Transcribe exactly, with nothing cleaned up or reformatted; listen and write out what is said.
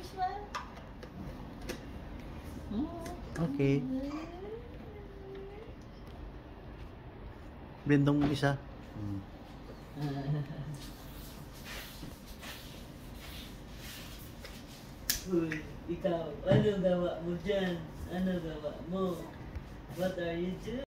Okay. Bendong mo isa. Hmm. Uy, ikaw, ano gawa mo dyan? Ano gawa mo? What are you doing?